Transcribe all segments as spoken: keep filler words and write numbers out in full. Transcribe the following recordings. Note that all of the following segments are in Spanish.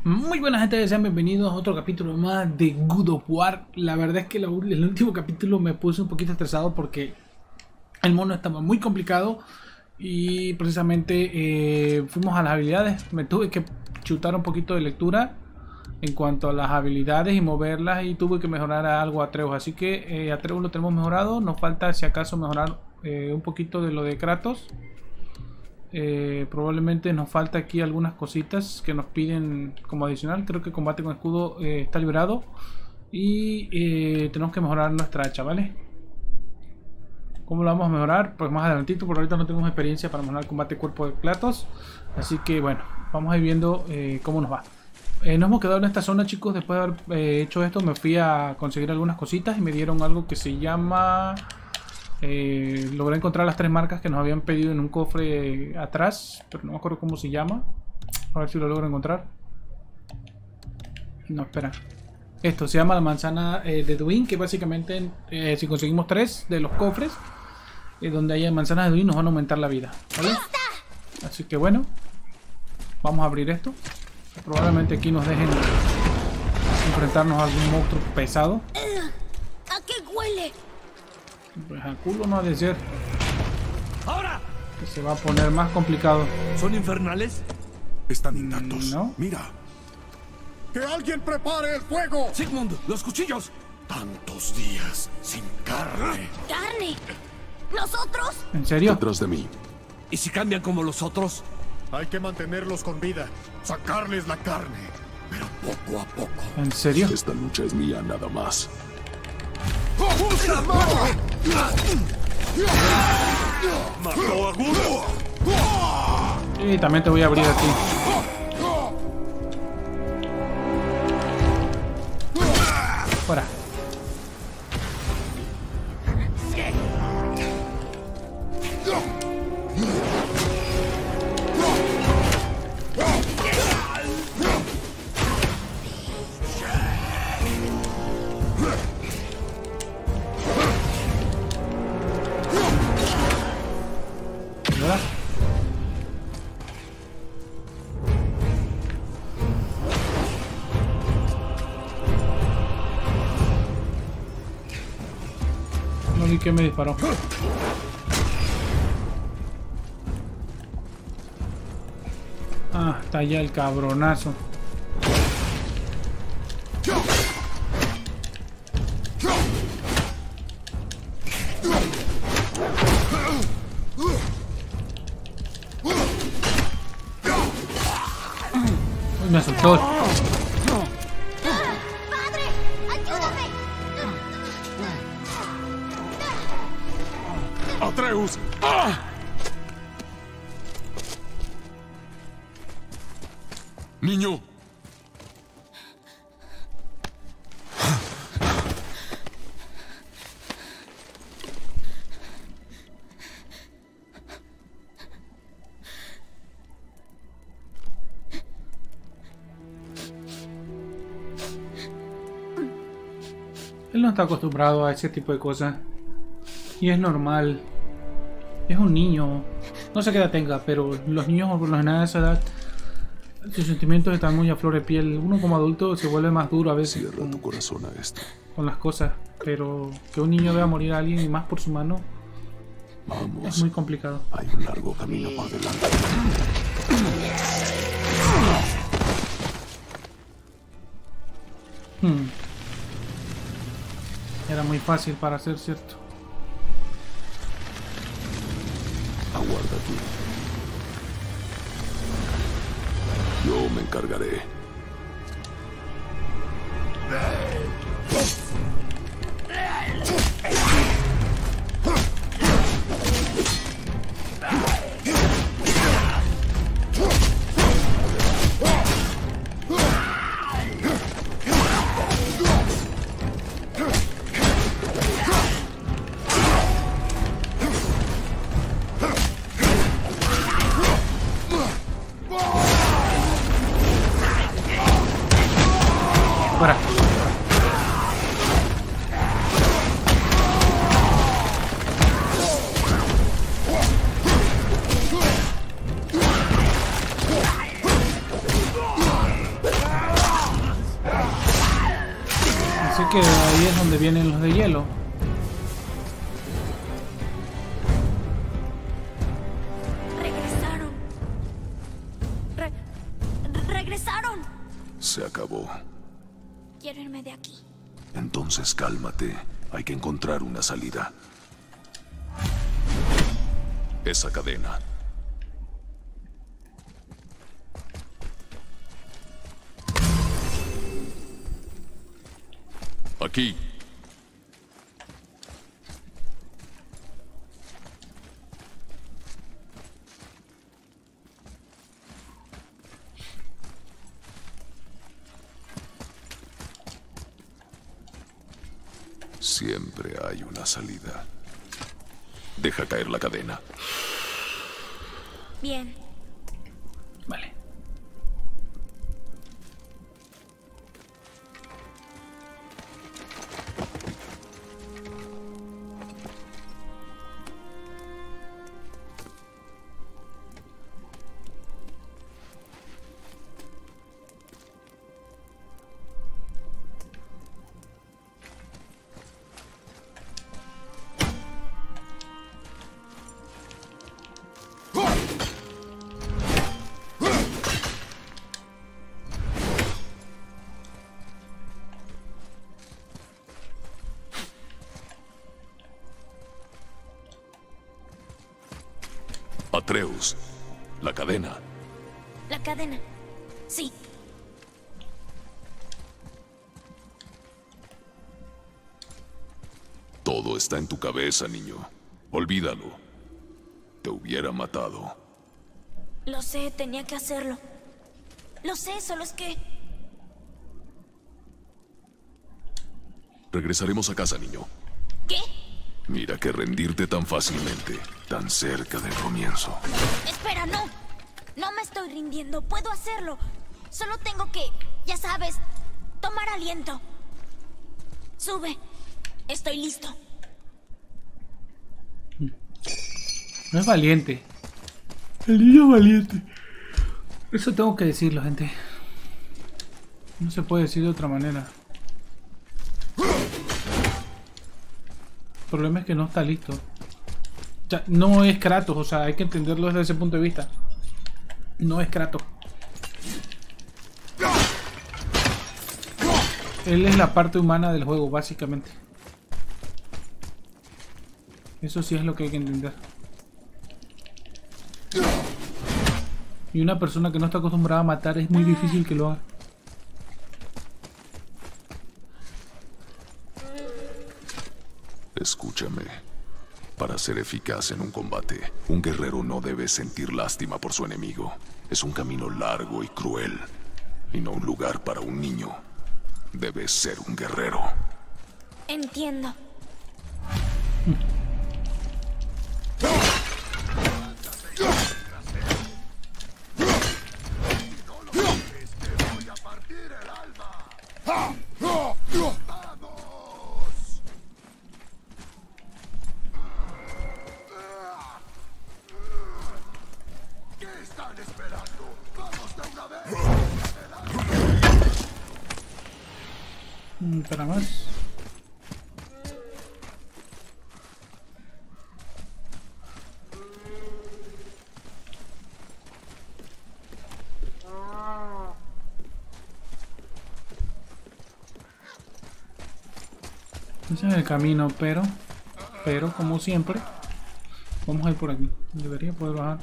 Muy buenas gente, sean bienvenidos a otro capítulo más de God of War. La verdad es que la, el último capítulo me puse un poquito estresado porque el mono estaba muy complicado y precisamente eh, fuimos a las habilidades. Me tuve que chutar un poquito de lectura en cuanto a las habilidades y moverlas, y tuve que mejorar algo a Atreus, así que eh, Atreus lo tenemos mejorado. Nos falta si acaso mejorar eh, un poquito de lo de Kratos. Eh, probablemente nos falta aquí algunas cositas que nos piden como adicional. Creo que combate con escudo eh, está liberado y eh, tenemos que mejorar nuestra hacha, ¿vale? ¿Cómo lo vamos a mejorar? Pues más adelantito, por ahorita no tenemos experiencia para mejorar el combate cuerpo de Kratos, así que bueno, vamos a ir viendo eh, cómo nos va. Eh, nos hemos quedado en esta zona, chicos. Después de haber eh, hecho esto me fui a conseguir algunas cositas y me dieron algo que se llama... Eh, logré encontrar las tres marcas que nos habían pedido en un cofre eh, atrás, pero no me acuerdo cómo se llama. A ver si lo logro encontrar. No, espera. Esto se llama la manzana eh, de Duin, que básicamente eh, si conseguimos tres de los cofres eh, donde haya manzanas de Duin nos van a aumentar la vida, ¿vale? Así que bueno, vamos a abrir esto. Probablemente aquí nos dejen enfrentarnos a algún monstruo pesado. ¿A qué huele? Pues al culo no ha de ser. ¡Ahora! Que se va a poner más complicado. ¿Son infernales? Están intactos. ¿No? Mira. ¡Que alguien prepare el fuego! Sigmund, los cuchillos. Tantos días sin carne. ¿Carne? ¿Nosotros? ¿En serio? Detrás de mí. ¿Y si cambian como los otros? Hay que mantenerlos con vida. Sacarles la carne. Pero poco a poco. ¿En serio? Esta lucha es mía nada más. ¡Mató a Gudo! Y también te voy a abrir a ti. Fuera. ¿Verdad? No vi que me disparó. Ah, está allá el cabronazo. Uy, me asustó. ¡Padre! ¡Ayúdame! ¡Atreus! ¡Ah! Niño. Él no está acostumbrado a ese tipo de cosas. Y es normal. Es un niño. No sé qué edad tenga, pero los niños por lo general a esa edad, sus sentimientos están muy a flor de piel. Uno como adulto se vuelve más duro a veces Cierra con, tu corazón a esto. con las cosas. Pero que un niño vea morir a alguien y más por su mano es Vamos. muy complicado. Hay un largo camino por delante. Hmm. Era muy fácil para ser cierto. Aguarda aquí. Yo me encargaré. Fuera. sea que ahí es donde vienen los de hielo. Regresaron. Re- regresaron. Se acabó. Quiero irme de aquí. Entonces cálmate. Hay que encontrar una salida. Esa cadena. Aquí. Siempre hay una salida. Deja caer la cadena. Bien. Vale. Atreus, la cadena. La cadena. Sí. Todo está en tu cabeza, niño. Olvídalo. Te hubiera matado. Lo sé, tenía que hacerlo. Lo sé, solo es que... Regresaremos a casa, niño. ¿Qué? Mira que rendirte tan fácilmente, tan cerca del comienzo. Espera, no. No me estoy rindiendo. Puedo hacerlo. Solo tengo que, ya sabes, tomar aliento. Sube. Estoy listo. No es valiente. El niño es valiente. Eso tengo que decirlo, gente. No se puede decir de otra manera. El problema es que no está listo. O sea, no es Kratos, o sea, hay que entenderlo desde ese punto de vista. No es Kratos. Él es la parte humana del juego, básicamente. Eso sí es lo que hay que entender. Y una persona que no está acostumbrada a matar es muy difícil que lo haga. Escúchame. Para ser eficaz en un combate, un guerrero no debe sentir lástima por su enemigo. Es un camino largo y cruel, y no un lugar para un niño. Debes ser un guerrero. Entiendo. Para más. Ese es el camino, pero, pero como siempre, vamos a ir por aquí. Debería poder bajar.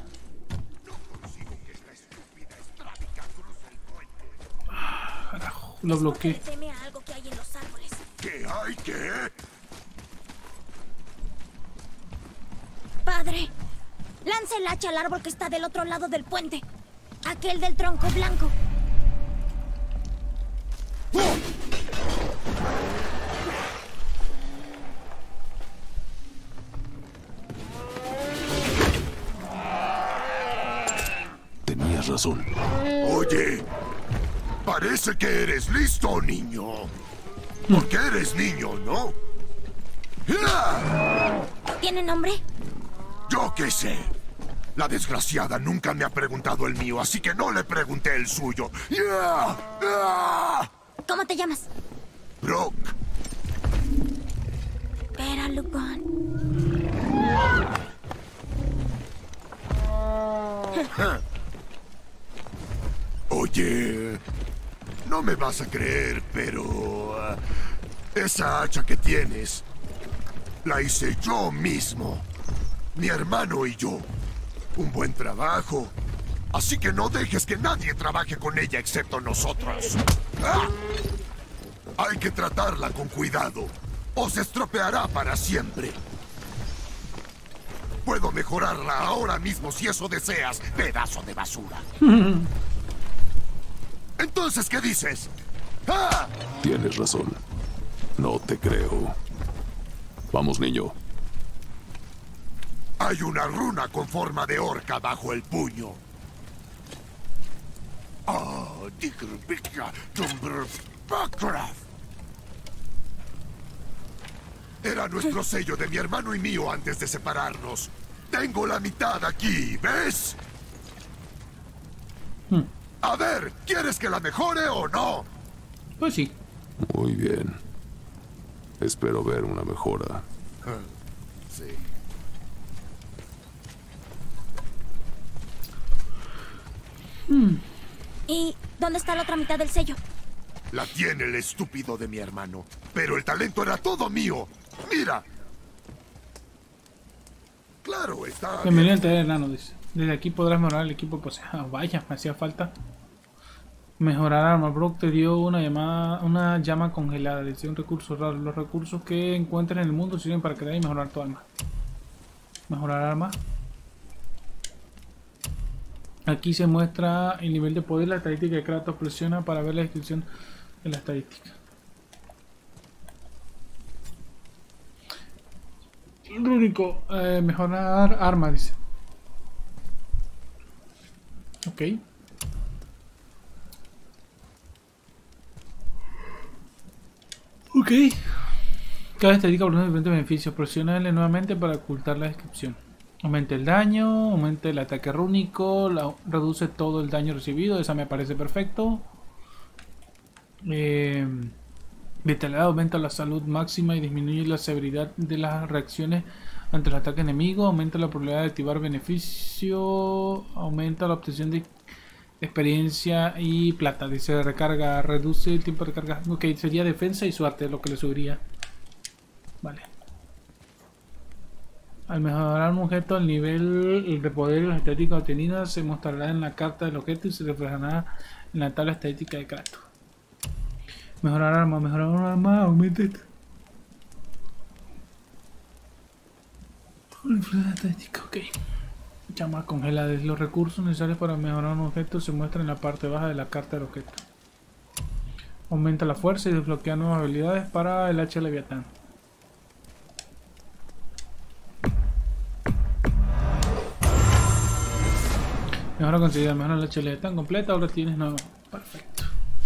Ah, carajo, lo bloqueé. Teme a algo que hay en los árboles. ¿Qué hay? ¿Qué? Padre, lance el hacha al árbol que está del otro lado del puente. Aquel del tronco blanco. Tenías razón. Oye, parece que eres listo, niño. Porque eres niño, ¿no? ¡Ya! ¿Tiene nombre? Yo qué sé. La desgraciada nunca me ha preguntado el mío, así que no le pregunté el suyo. ¡Ya! ¡Ya! ¿Cómo te llamas? Brock, Hola, Lupin. Oye, no me vas a creer, pero... uh, esa hacha que tienes, la hice yo mismo. Mi hermano y yo. Un buen trabajo. Así que no dejes que nadie trabaje con ella excepto nosotros. ¡Ah! Hay que tratarla con cuidado, o se estropeará para siempre. Puedo mejorarla ahora mismo si eso deseas, pedazo de basura. Entonces, ¿qué dices? ¡Ah! Tienes razón. No te creo. Vamos, niño. Hay una runa con forma de orca bajo el puño. Ah, Digrbica Tumbrbakraf. Era nuestro sello de mi hermano y mío antes de separarnos. Tengo la mitad aquí, ¿ves? Hmm. A ver, ¿quieres que la mejore o no? Pues sí. Muy bien. Espero ver una mejora. Sí. ¿Y dónde está la otra mitad del sello? La tiene el estúpido de mi hermano. Pero el talento era todo mío. ¡Mira! Claro, está... Bienvenido al taller enano, dice. Desde aquí podrás mejorar el equipo. Pues, ah, vaya, me hacía falta. Mejorar arma. Brock te dio una llamada, una llama congelada. Dice un recurso raro. Los recursos que encuentres en el mundo sirven para crear y mejorar tu arma. Mejorar arma. Aquí se muestra el nivel de poder, la estadística de Kratos. Presiona para ver la descripción de la estadística. Rúnico, eh, mejorar arma, dice. Ok. Ok. Cada estadística produce diferentes beneficios. Presiona L nuevamente para ocultar la descripción. Aumenta el daño, aumenta el ataque rúnico, la, reduce todo el daño recibido. Esa me parece perfecto. Eh, Vitalidad aumenta la salud máxima y disminuye la severidad de las reacciones ante el ataque enemigo. Aumenta la probabilidad de activar beneficio. Aumenta la obtención de experiencia y plata. Dice recarga, reduce el tiempo de recarga. Ok, sería defensa y suerte lo que le subiría. Vale. Al mejorar un objeto, el nivel de poder y las estadísticas obtenidas se mostrará en la carta del objeto y se reflejará en la tabla estadística de Kratos. Mejorar arma, mejorar un arma, aumenta esto. Estadística, ok. Llama congelada. Los recursos necesarios para mejorar un objeto se muestran en la parte baja de la carta del objeto. Aumenta la fuerza y desbloquea nuevas habilidades para el H Leviatán. Mejora conseguida, mejora la H Leviatán completa. Ahora tienes nueva. Perfecto.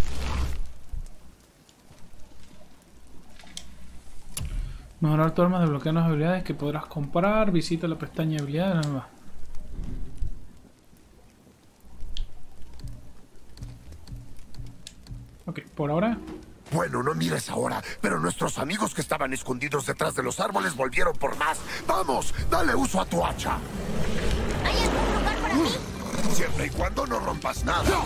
Mejorar tu arma, desbloquear nuevas habilidades que podrás comprar. Visita la pestaña de habilidades nuevas. Ok, por ahora. Bueno, no mires ahora, pero nuestros amigos que estaban escondidos detrás de los árboles volvieron por más. ¡Vamos! ¡Dale uso a tu hacha! ¿Hay algún lugar para mí? Siempre y cuando no rompas nada.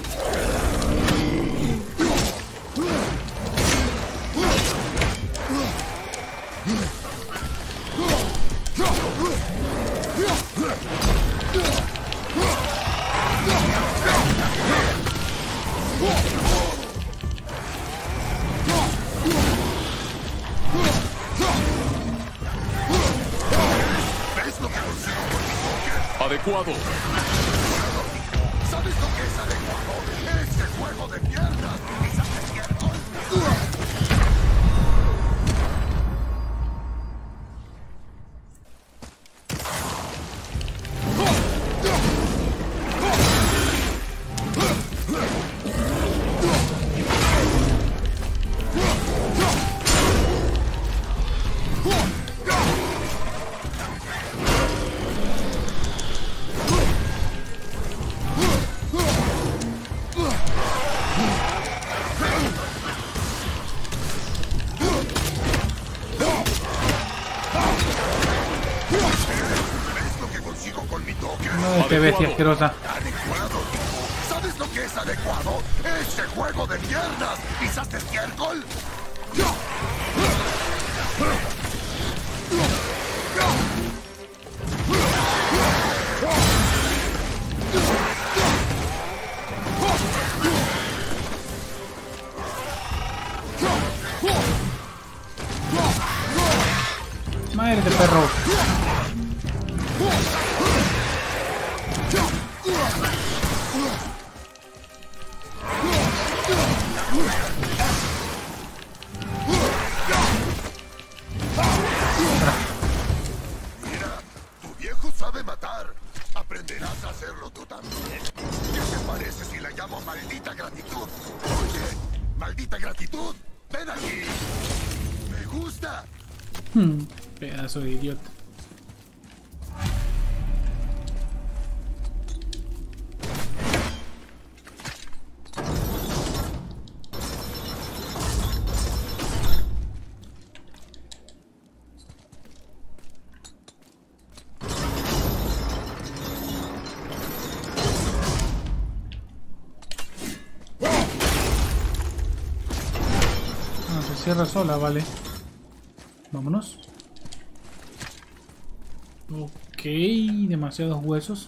¿Ves lo que consigo con mi toque? Adecuado. ¿Sabes lo que es adecuado? Este juego de piernas. Qué bestia asquerosa. Adecuado, tipo. ¿Sabes lo que es adecuado? ¡Ese juego de piernas! ¿Pisaste estiércol? Madre de perro. Mira, tu viejo sabe matar. Aprenderás a hacerlo tú también. ¿Qué te parece si la llamo maldita gratitud? Oye, maldita gratitud, ven aquí. Me gusta. Hmm, pedazo de idiota. Ah, se cierra sola, vale. Vámonos. Ok, demasiados huesos.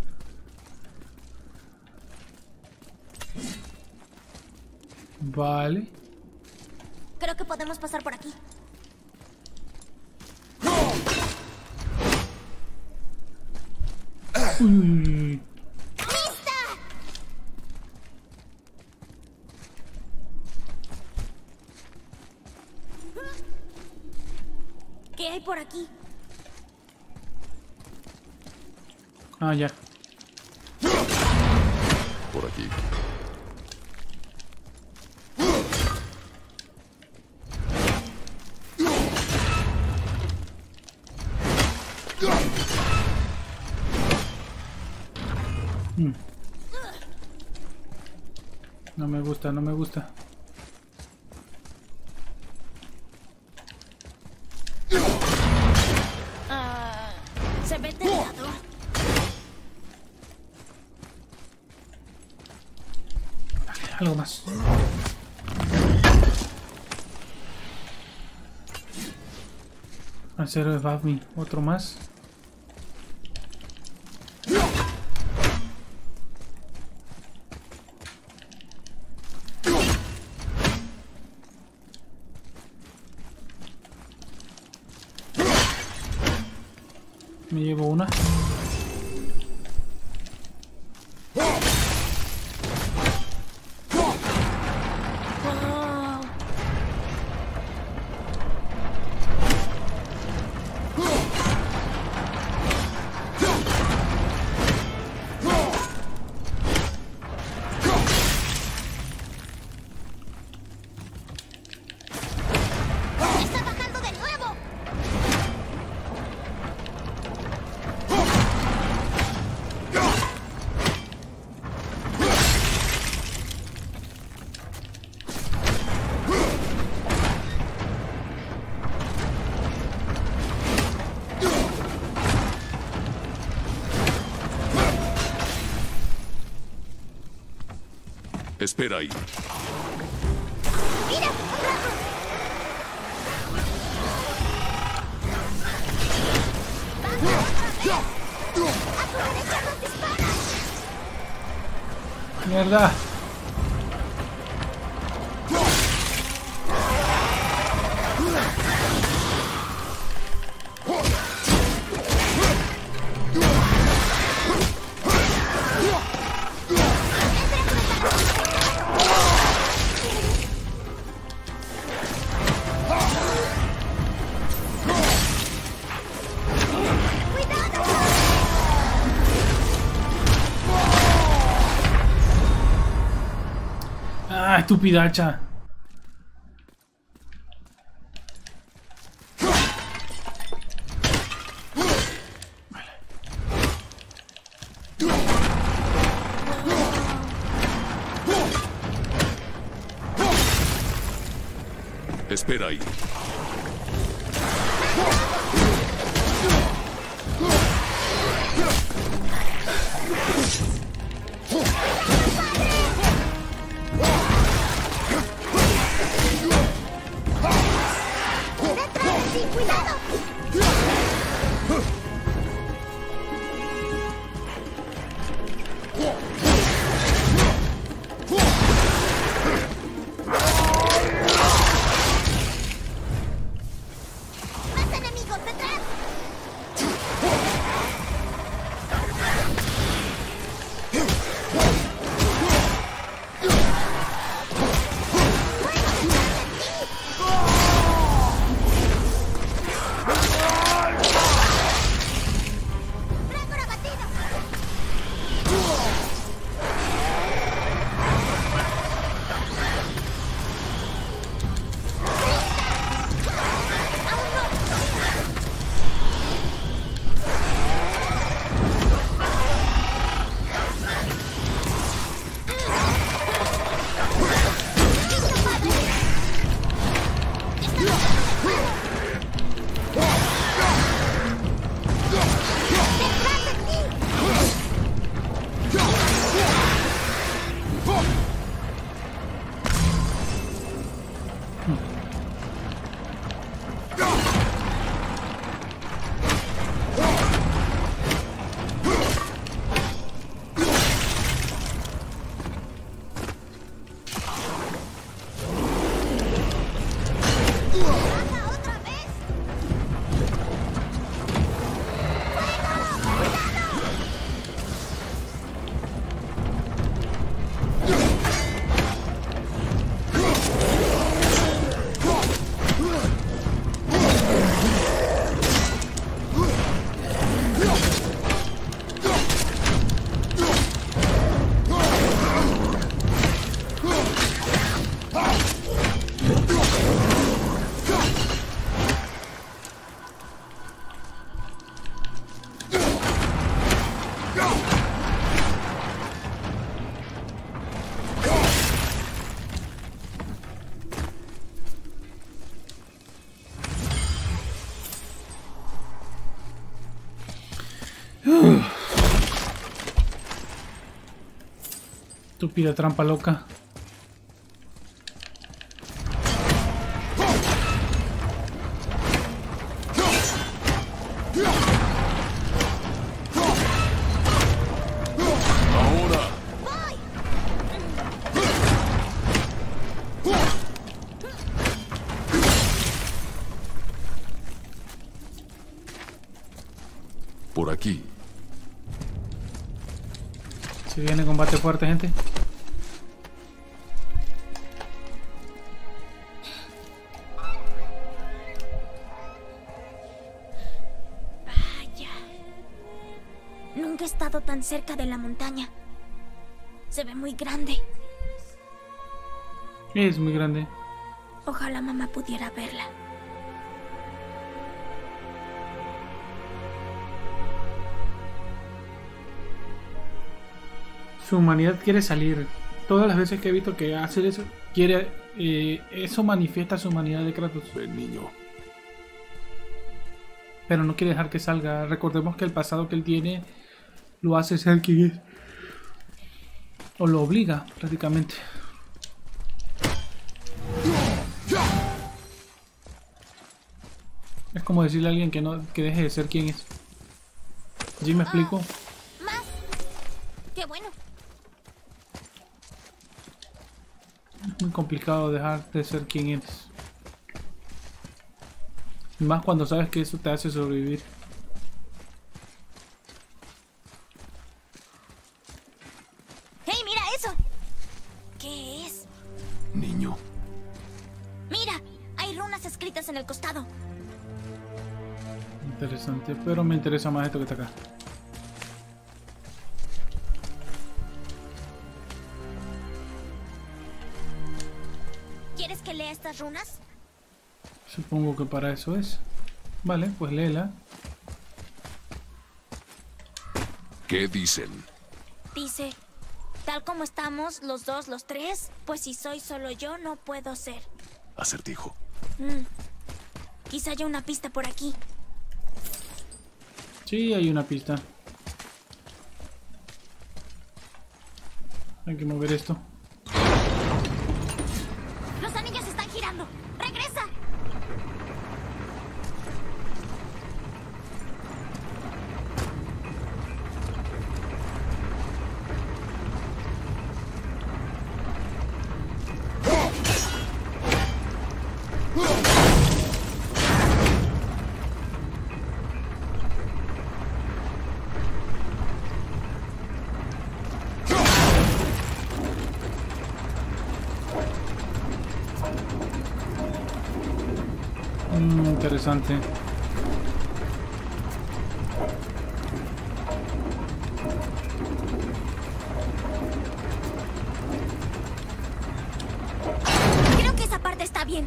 Vale. Creo que podemos pasar por aquí. Uy, uy, uy. ¿Qué hay por aquí? Ah, ya. Por aquí. Hmm. No me gusta, no me gusta. Ah, se ve tentador. Algo más. Acero de Bavmi, otro más. Me llevo una. ¡Está bajando de nuevo! Espera ahí. ¡Mira! Mierda. Ah, estúpida hacha. Espera ahí. Estúpida trampa loca. Por aquí. Si viene combate fuerte, gente. Vaya. Nunca he estado tan cerca de la montaña. Se ve muy grande. Es muy grande. Ojalá mamá pudiera verla. Su humanidad quiere salir. Todas las veces que he visto que hace eso, quiere, eh, eso manifiesta su humanidad de Kratos. Ven, niño. Pero no quiere dejar que salga. Recordemos que el pasado que él tiene lo hace ser quien es. O lo obliga, prácticamente. Es como decirle a alguien que no que deje de ser quien es. ¿Sí me explico? Más. Qué bueno. Es muy complicado dejar de ser quien eres. Y más cuando sabes que eso te hace sobrevivir. ¡Hey, mira eso! ¿Qué es? Niño. Mira, hay runas escritas en el costado. Interesante, pero me interesa más esto que está acá. ¿Quieres que lea estas runas? Supongo que para eso es. Vale, pues léela. ¿Qué dicen? Dice, tal como estamos los dos, los tres, pues si soy solo yo no puedo ser. Acertijo. Mm. Quizá haya una pista por aquí. Sí, hay una pista. Hay que mover esto. Los anillos están girando. ¡Regresa! Mm, interesante. Creo que esa parte está bien.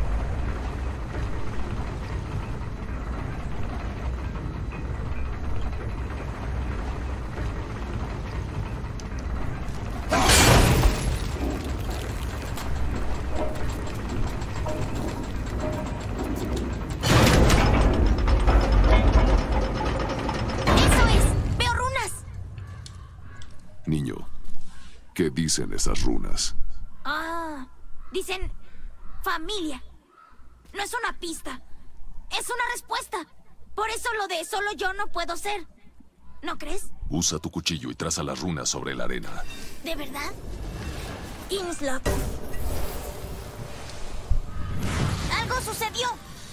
¡Eso es! ¡Veo runas! Niño. ¿Qué dicen esas runas? Ah, dicen familia. No es una pista. Es una respuesta. Por eso lo de solo yo no puedo ser. ¿No crees? Usa tu cuchillo y traza las runas sobre la arena. ¿De verdad? Inslop. Algo sucedió.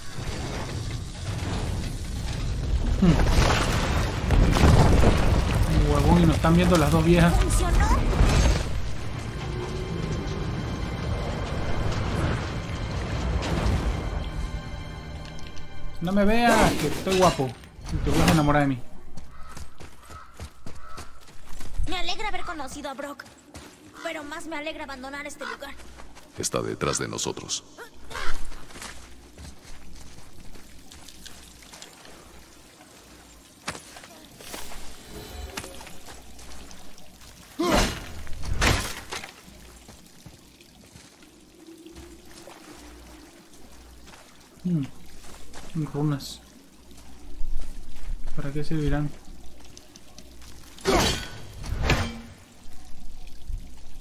Un huevón y nos están viendo las dos viejas. ¿Funcionó? No me veas, que estoy guapo. Y te vas a enamorar de mí. Me alegra haber conocido a Brock. Pero más me alegra abandonar este lugar. Está detrás de nosotros. Hmm. Runas. ¿Para qué servirán?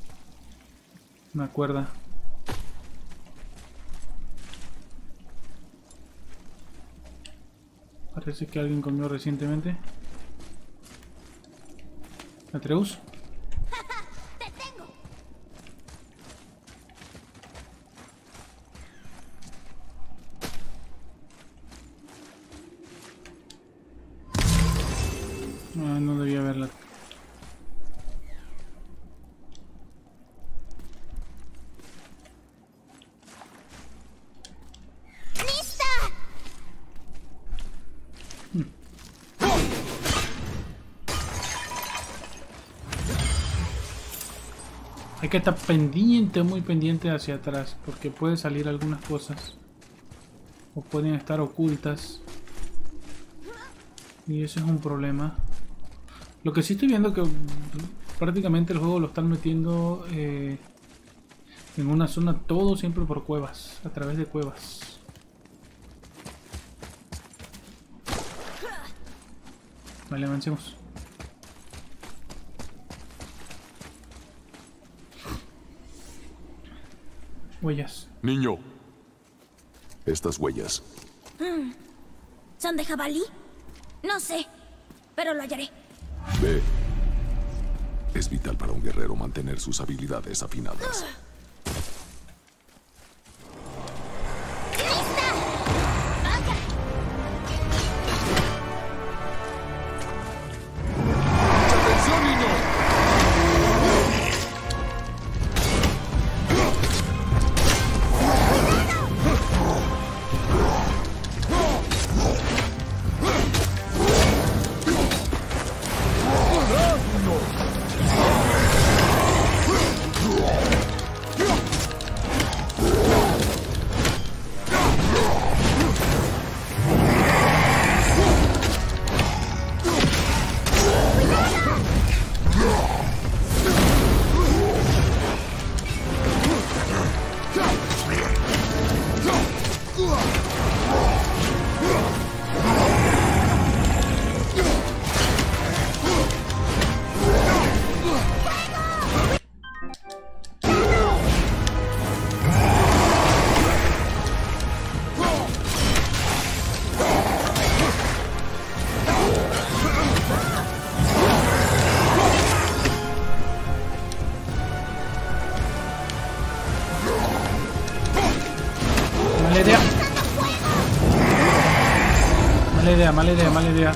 Una cuerda. Parece que alguien comió recientemente. Atreus. ¡Te tengo! No, no debía haberla. ¡Lista! Hay que estar pendiente, muy pendiente hacia atrás, porque puede salir algunas cosas. O pueden estar ocultas. Y eso es un problema. Lo que sí estoy viendo que prácticamente el juego lo están metiendo eh, en una zona todo siempre por cuevas, a través de cuevas. Vale, avancemos. Huellas. Niño. Estas huellas. ¿Son de jabalí? No sé, pero lo hallaré. Ve. Es vital para un guerrero mantener sus habilidades afinadas. ¡Lista! ¡Vaya! ¡Atención, niño! Mala idea. Mala idea, mala idea, mala idea.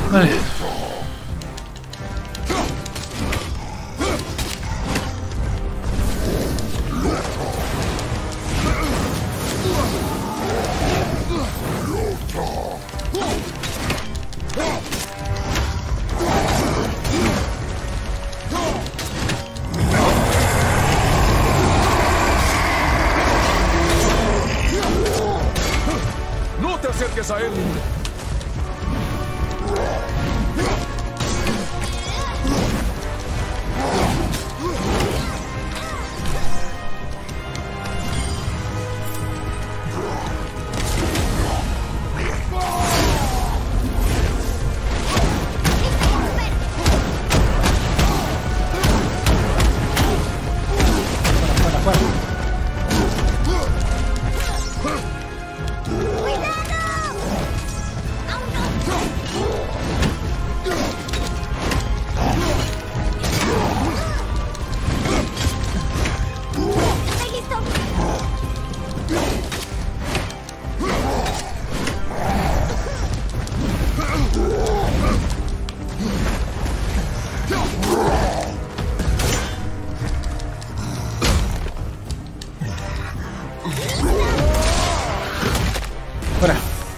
Vale. ¡No te acerques a él! Fuera.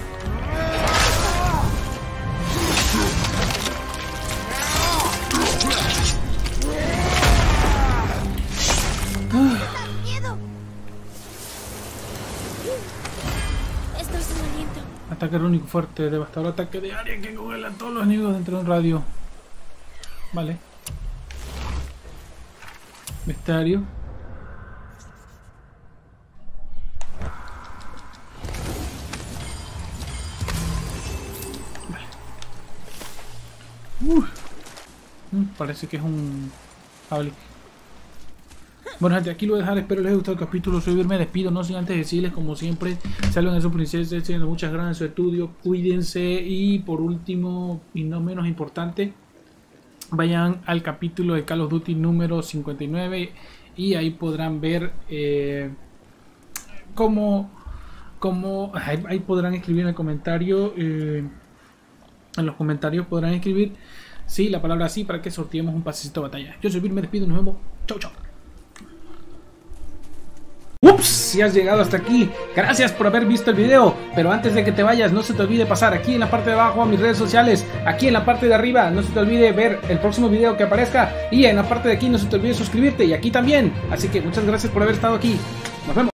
¡Miedo! Esto es un aliento. Ataque único fuerte, devastador ataque de área que congela a todos los enemigos dentro de un radio. Vale. Bestiario. Vale. Uh. Mm, parece que es un Javlik. Bueno, gente, aquí lo voy a dejar. Espero les haya gustado el capítulo. Soy Vir, me despido. No sin antes decirles, como siempre, salven a su princesa, echen muchas gracias en su estudio. Cuídense. Y por último, y no menos importante, vayan al capítulo de Call of Duty número cincuenta y nueve. Y ahí podrán ver eh, cómo, cómo ahí, ahí podrán escribir en el comentario. Eh, en los comentarios podrán escribir sí, la palabra sí, para que sorteemos un pasecito de batalla. Yo soy Vir, me despido. Nos vemos. Chau, chau. Ups, si has llegado hasta aquí, gracias por haber visto el video. Pero antes de que te vayas, no se te olvide pasar aquí en la parte de abajo a mis redes sociales. Aquí en la parte de arriba, no se te olvide ver el próximo video que aparezca. Y en la parte de aquí no se te olvide suscribirte, y aquí también. Así que muchas gracias por haber estado aquí. Nos vemos.